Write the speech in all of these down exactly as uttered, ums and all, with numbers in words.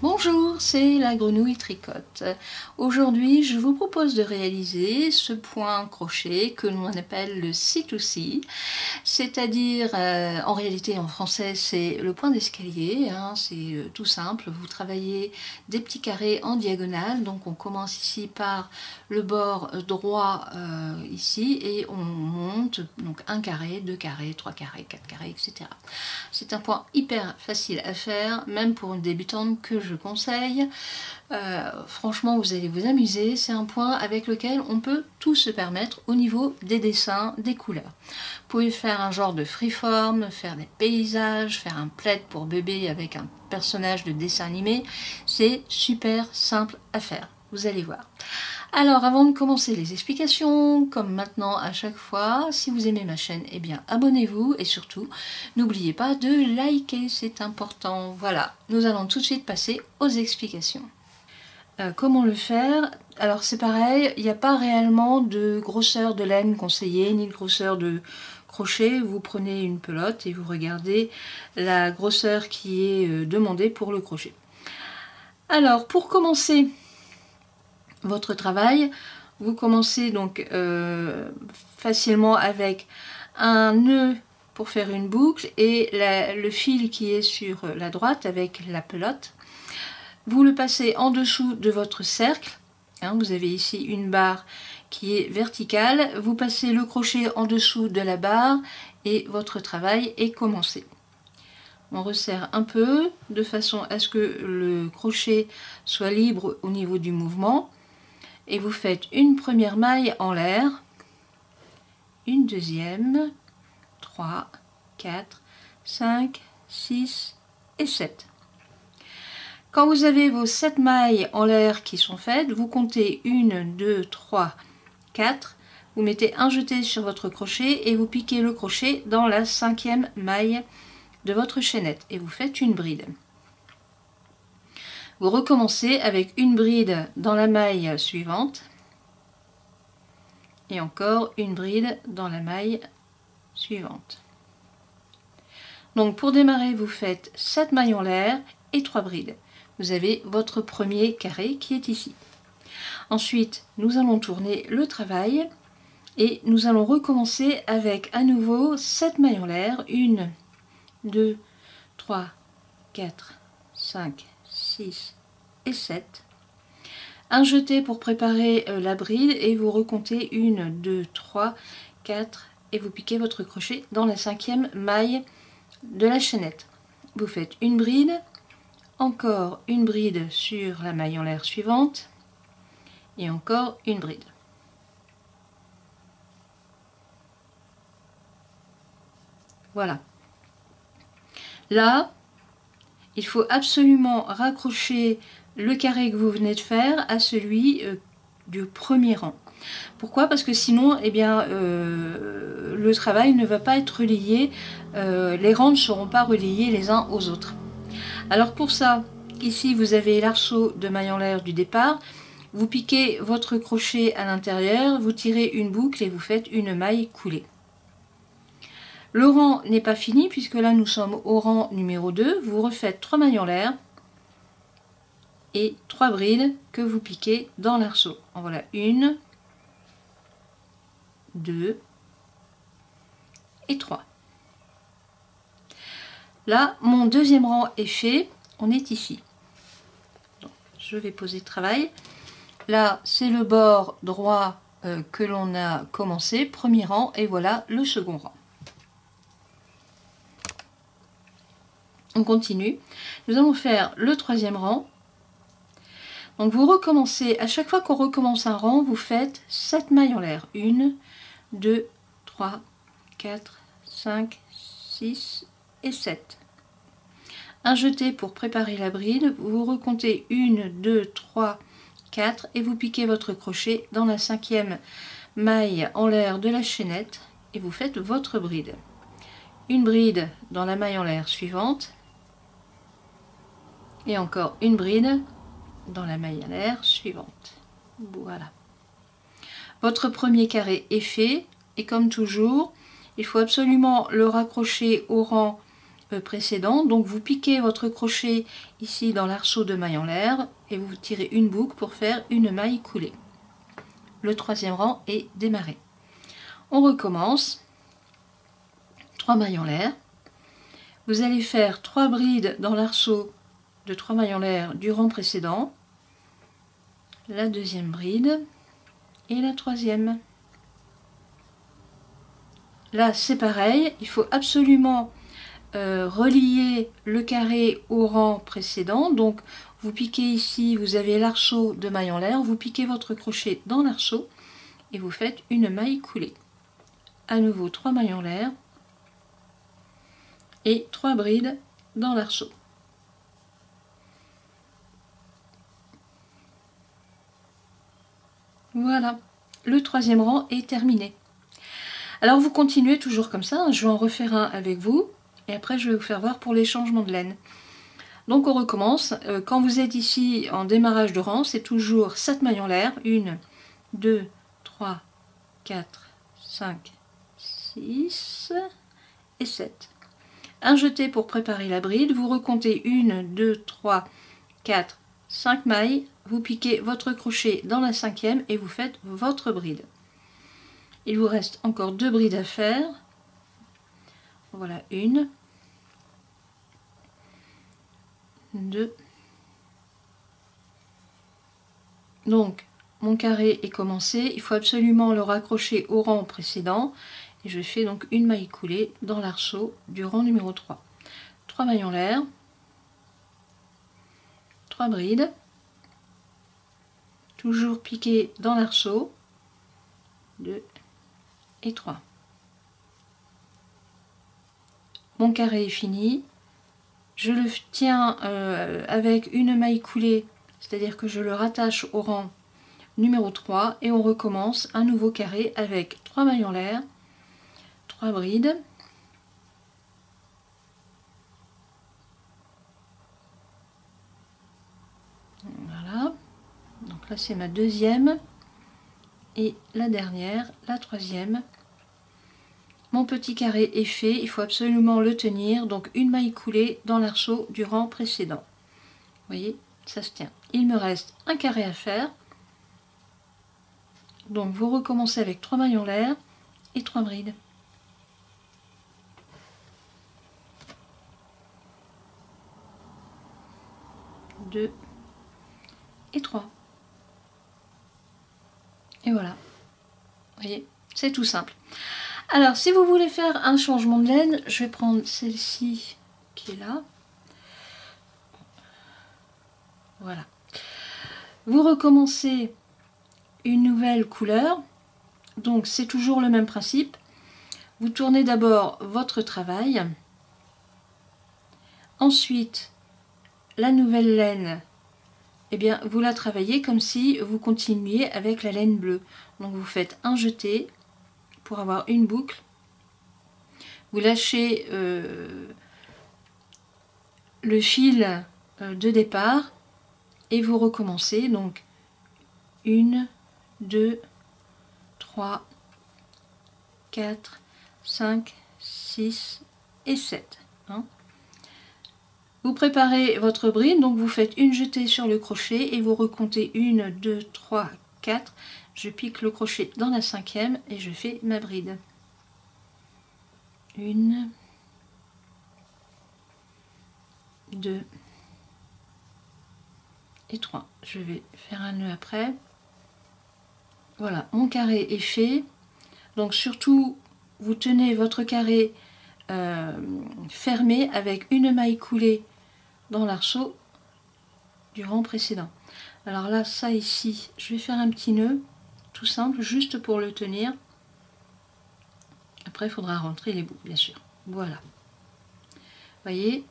Bonjour, c'est la grenouille tricote. Aujourd'hui, je vous propose de réaliser ce point crochet que l'on appelle le C to C, c'est-à-dire, euh, en réalité en français, c'est le point d'escalier, hein, c'est euh, tout simple. Vous travaillez des petits carrés en diagonale, donc on commence ici par le bord droit euh, ici et on monte donc un carré, deux carrés, trois carrés, quatre carrés, et cetera. C'est un point hyper facile à faire, même pour une débutante que je conseille. Euh, franchement, vous allez vous amuser. C'est un point avec lequel on peut tout se permettre au niveau des dessins, des couleurs. Vous pouvez faire un genre de freeform, faire des paysages, faire un plaid pour bébé avec un personnage de dessin animé. C'est super simple à faire. Vous allez voir. Alors, avant de commencer les explications, comme maintenant à chaque fois, si vous aimez ma chaîne, eh bien abonnez-vous et surtout, n'oubliez pas de liker, c'est important. Voilà, nous allons tout de suite passer aux explications. Euh, comment le faire? Alors c'est pareil, il n'y a pas réellement de grosseur de laine conseillée, ni de grosseur de crochet. Vous prenez une pelote et vous regardez la grosseur qui est demandée pour le crochet. Alors, pour commencer votre travail, vous commencez donc euh, facilement avec un nœud pour faire une boucle et la, le fil qui est sur la droite avec la pelote. Vous le passez en dessous de votre cercle, hein, vous avez ici une barre qui est verticale, vous passez le crochet en dessous de la barre et votre travail est commencé. On resserre un peu de façon à ce que le crochet soit libre au niveau du mouvement. Et vous faites une première maille en l'air, une deuxième, trois, quatre, cinq, six et sept. Quand vous avez vos sept mailles en l'air qui sont faites, vous comptez une, deux, trois, quatre. Vous mettez un jeté sur votre crochet et vous piquez le crochet dans la cinquième maille de votre chaînette et vous faites une bride. Vous recommencez avec une bride dans la maille suivante et encore une bride dans la maille suivante. Donc pour démarrer, vous faites sept mailles en l'air et trois brides. Vous avez votre premier carré qui est ici. Ensuite, nous allons tourner le travail et nous allons recommencer avec à nouveau sept mailles en l'air. une, deux, trois, quatre, cinq, six et sept. Un jeté pour préparer la bride et vous recomptez une, deux, trois, quatre et vous piquez votre crochet dans la cinquième maille de la chaînette. Vous faites une bride, encore une bride sur la maille en l'air suivante et encore une bride. Voilà. Là, il faut absolument raccrocher le carré que vous venez de faire à celui euh, du premier rang. Pourquoi? Parce que sinon, eh bien, euh, le travail ne va pas être relié, euh, les rangs ne seront pas reliés les uns aux autres. Alors pour ça, ici vous avez l'arceau de maille en l'air du départ, vous piquez votre crochet à l'intérieur, vous tirez une boucle et vous faites une maille coulée. Le rang n'est pas fini puisque là nous sommes au rang numéro deux, vous refaites trois mailles en l'air et trois brides que vous piquez dans l'arceau. En voilà une, deux et trois. Là, mon deuxième rang est fait, on est ici. Donc, je vais poser le travail. Là, c'est le bord droit euh, que l'on a commencé, premier rang, et voilà le second rang. On continue. Nous allons faire le troisième rang. Donc vous recommencez, à chaque fois qu'on recommence un rang, vous faites sept mailles en l'air. une, deux, trois, quatre, cinq, six et sept. Un jeté pour préparer la bride. Vous recomptez une, deux, trois, quatre et vous piquez votre crochet dans la cinquième maille en l'air de la chaînette et vous faites votre bride. Une bride dans la maille en l'air suivante. Et encore une bride dans la maille en l'air suivante. Voilà. Votre premier carré est fait et comme toujours, il faut absolument le raccrocher au rang précédent. Donc vous piquez votre crochet ici dans l'arceau de maille en l'air et vous tirez une boucle pour faire une maille coulée. Le troisième rang est démarré. On recommence. trois mailles en l'air. Vous allez faire trois brides dans l'arceau de trois mailles en l'air du rang précédent, la deuxième bride et la troisième. Là c'est pareil, il faut absolument euh, relier le carré au rang précédent. Donc vous piquez ici, vous avez l'arceau de maille en l'air, vous piquez votre crochet dans l'arceau et vous faites une maille coulée. À nouveau trois mailles en l'air et trois brides dans l'arceau. Voilà, le troisième rang est terminé. Alors vous continuez toujours comme ça, je vais en refaire un avec vous et après je vais vous faire voir pour les changements de laine. Donc on recommence, quand vous êtes ici en démarrage de rang, c'est toujours sept mailles en l'air, un, deux, trois, quatre, cinq, six et sept. Un jeté pour préparer la bride, vous recomptez un, deux, trois, quatre, cinq mailles, vous piquez votre crochet dans la cinquième et vous faites votre bride. Il vous reste encore deux brides à faire. Voilà, une, deux. Donc, mon carré est commencé, il faut absolument le raccrocher au rang précédent. Et je fais donc une maille coulée dans l'arceau du rang numéro trois. trois mailles en l'air, trois brides, toujours piqué dans l'arceau, deux et trois. Mon carré est fini, je le tiens euh, avec une maille coulée, c'est-à-dire que je le rattache au rang numéro trois et on recommence un nouveau carré avec trois mailles en l'air, trois brides, voilà, donc là c'est ma deuxième et la dernière, la troisième. Mon petit carré est fait, il faut absolument le tenir, donc une maille coulée dans l'arceau du rang précédent. Vous voyez, ça se tient. Il me reste un carré à faire, donc vous recommencez avec trois mailles en l'air et trois brides. deux et trois. Et voilà. Vous voyez, c'est tout simple. Alors, si vous voulez faire un changement de laine, je vais prendre celle-ci qui est là. Voilà. Vous recommencez une nouvelle couleur. Donc, c'est toujours le même principe. Vous tournez d'abord votre travail. Ensuite, la nouvelle laine, eh bien, vous la travaillez comme si vous continuiez avec la laine bleue. Donc vous faites un jeté pour avoir une boucle. Vous lâchez euh, le fil euh, de départ et vous recommencez. Donc un, deux, trois, quatre, cinq, six et sept. Hein. Vous préparez votre bride, donc vous faites une jetée sur le crochet et vous recomptez un, deux, trois, quatre. Je pique le crochet dans la cinquième et je fais ma bride. Une, deux et trois. Je vais faire un nœud après. Voilà, mon carré est fait. Donc surtout, vous tenez votre carré euh, fermé avec une maille coulée dans l'arceau du rang précédent. Alors là, ça ici, je vais faire un petit nœud, tout simple, juste pour le tenir. Après, il faudra rentrer les bouts, bien sûr. Voilà. Vous voyez?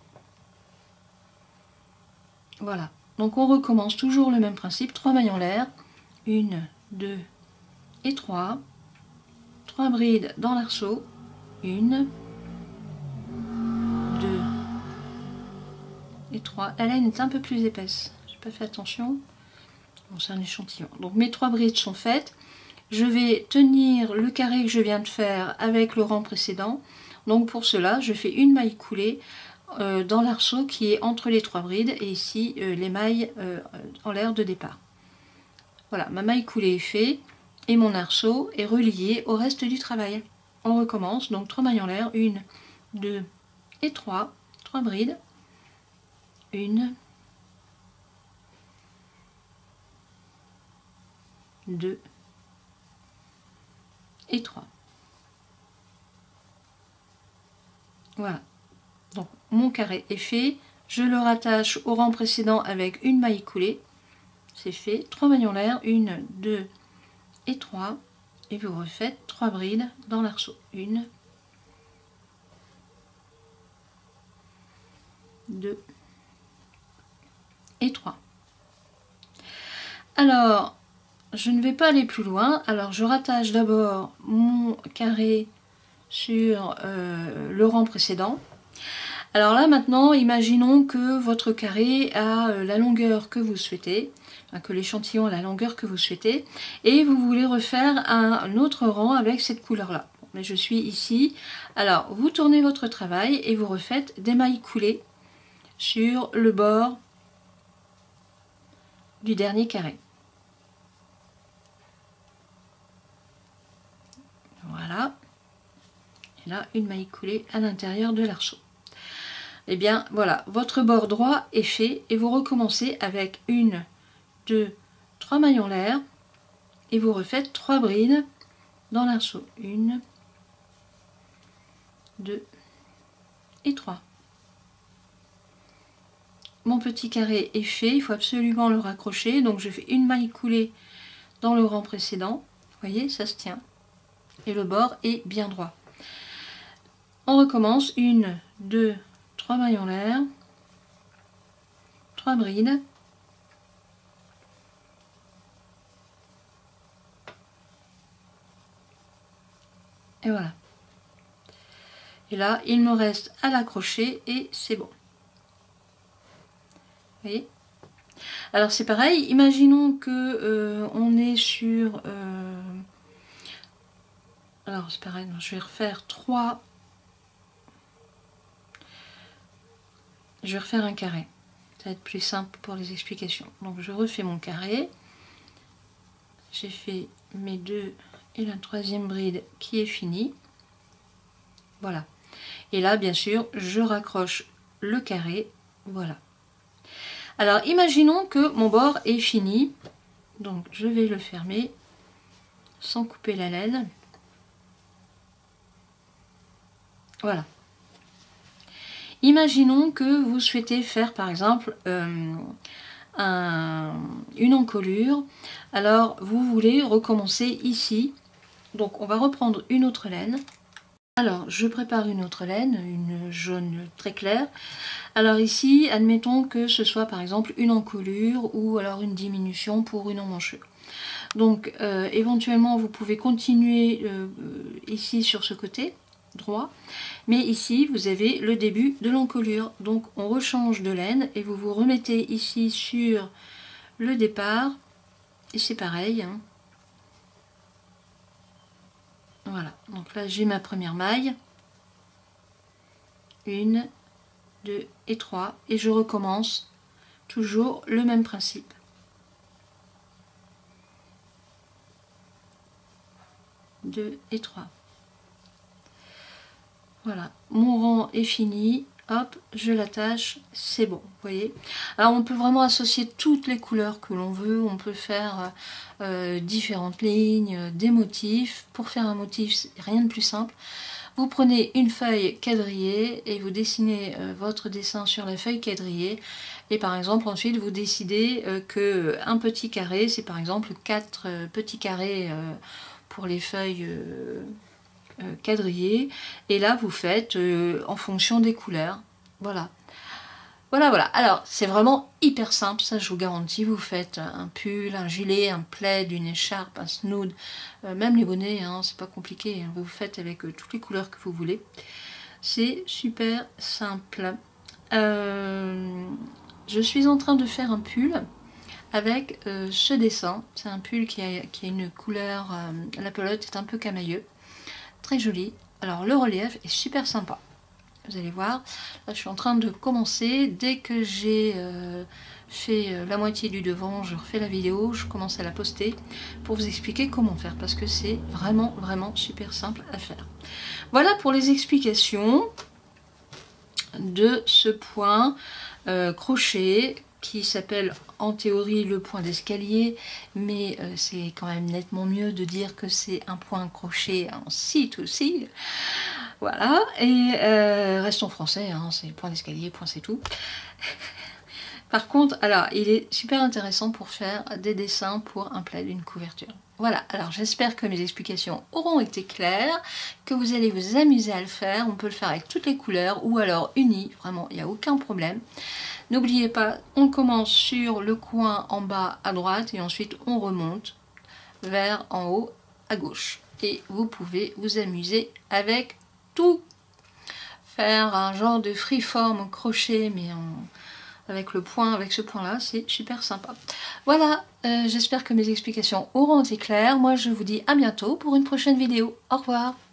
Voilà. Donc on recommence toujours le même principe. trois mailles en l'air. une, deux et trois. trois brides dans l'arceau. une, deux et trois. La laine est un peu plus épaisse. J'ai pas fait attention. Bon, c'est un échantillon. Donc mes trois brides sont faites. Je vais tenir le carré que je viens de faire avec le rang précédent. Donc pour cela, je fais une maille coulée euh, dans l'arceau qui est entre les trois brides et ici euh, les mailles euh, en l'air de départ. Voilà, ma maille coulée est faite et mon arceau est relié au reste du travail. On recommence, donc trois mailles en l'air, une, deux et trois, trois brides, une, deux et trois. Voilà, donc mon carré est fait, je le rattache au rang précédent avec une maille coulée, c'est fait, trois mailles en l'air, une, deux et trois, et vous refaites trois brides dans l'arceau, une, deux et trois. Alors, je ne vais pas aller plus loin, alors je rattache d'abord mon carré sur euh, le rang précédent. Alors là maintenant, imaginons que votre carré a euh, la longueur que vous souhaitez, enfin, que l'échantillon a la longueur que vous souhaitez, et vous voulez refaire un, un autre rang avec cette couleur-là. Bon, mais je suis ici. Alors, vous tournez votre travail et vous refaites des mailles coulées sur le bord du dernier carré. Voilà. Et là, une maille coulée à l'intérieur de l'arceau. Et bien, voilà, votre bord droit est fait et vous recommencez avec une, deux, trois mailles en l'air et vous refaites trois brides dans l'arceau. Une, deux et trois. Mon petit carré est fait, il faut absolument le raccrocher, donc je fais une maille coulée dans le rang précédent. Vous voyez, ça se tient. Et le bord est bien droit. On recommence, une, deux, trois mailles en l'air, trois brides, et voilà. Et là, il me reste à l'accrocher et c'est bon. Vous voyez? Alors c'est pareil, imaginons que euh, on est sur... Euh, alors c'est pareil, non, je vais refaire trois... Je vais refaire un carré. Ça va être plus simple pour les explications. Donc je refais mon carré. J'ai fait mes deux et la troisième bride qui est finie. Voilà. Et là, bien sûr, je raccroche le carré. Voilà. Alors, imaginons que mon bord est fini. Donc, je vais le fermer sans couper la laine. Voilà. Imaginons que vous souhaitez faire, par exemple, euh, un, une encolure. Alors, vous voulez recommencer ici. Donc, on va reprendre une autre laine. Alors, je prépare une autre laine, une jaune très claire. Alors ici, admettons que ce soit par exemple une encolure ou alors une diminution pour une emmanchure. Donc, euh, éventuellement, vous pouvez continuer euh, ici sur ce côté droit. Mais ici, vous avez le début de l'encolure. Donc, on rechange de laine et vous vous remettez ici sur le départ. Et c'est pareil, hein. Voilà, donc là j'ai ma première maille, une, deux et trois, et je recommence toujours le même principe. deux et trois. Voilà, mon rang est fini, hop, je l'attache, c'est bon, vous voyez. Alors on peut vraiment associer toutes les couleurs que l'on veut, on peut faire euh, différentes lignes, des motifs. Pour faire un motif, c'est rien de plus simple. Vous prenez une feuille quadrillée et vous dessinez euh, votre dessin sur la feuille quadrillée. Et par exemple, ensuite, vous décidez euh, que un petit carré, c'est par exemple quatre euh, petits carrés euh, pour les feuilles euh, euh, quadrillées. Et là, vous faites euh, en fonction des couleurs. Voilà. Voilà, voilà. Alors, c'est vraiment hyper simple, ça je vous garantis. Vous faites un pull, un gilet, un plaid, une écharpe, un snood, euh, même les bonnets, hein, c'est pas compliqué. Hein. Vous faites avec euh, toutes les couleurs que vous voulez. C'est super simple. Euh, je suis en train de faire un pull avec euh, ce dessin. C'est un pull qui a, qui a une couleur, euh, la pelote est un peu camailleux. Très joli. Alors le relief est super sympa. Vous allez voir, là je suis en train de commencer. Dès que j'ai euh, fait la moitié du devant, je refais la vidéo, je commence à la poster pour vous expliquer comment faire, parce que c'est vraiment vraiment super simple à faire. Voilà pour les explications de ce point euh, crochet qui s'appelle en théorie le point d'escalier, mais euh, c'est quand même nettement mieux de dire que c'est un point crochet en scie to scie. Voilà, et euh, restons français, hein, c'est point d'escalier, point c'est tout. Par contre, alors, il est super intéressant pour faire des dessins pour un plaid, une couverture. Voilà, alors j'espère que mes explications auront été claires, que vous allez vous amuser à le faire. On peut le faire avec toutes les couleurs ou alors uni, vraiment, il n'y a aucun problème. N'oubliez pas, on commence sur le coin en bas à droite et ensuite on remonte vers en haut à gauche. Et vous pouvez vous amuser avec tout. Faire un genre de freeform crochet, mais en... avec le point, avec ce point là, c'est super sympa. Voilà, euh, j'espère que mes explications auront été claires. Moi je vous dis à bientôt pour une prochaine vidéo. Au revoir.